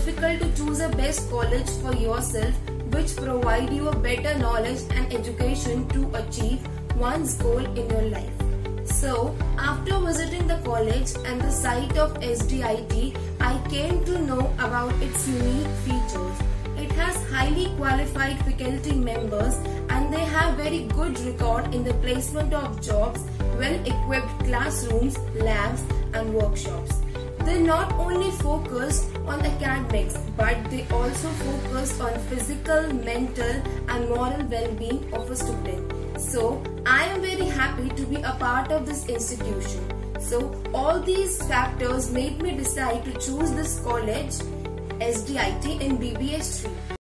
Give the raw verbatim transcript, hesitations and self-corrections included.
difficult to choose a best college for yourself which provide you a better knowledge and education to achieve one's goal in your life. So, after visiting the college and the site of S D I T, I came to know about its unique features. It has highly qualified faculty members and they have very good record in the placement of jobs, well-equipped classrooms, labs and workshops. They not only focus on academics but they also focus on physical, mental and moral well-being of a student. So, I am very happy to be a part of this institution. So, all these factors made me decide to choose this college, S D I T in B B A Street.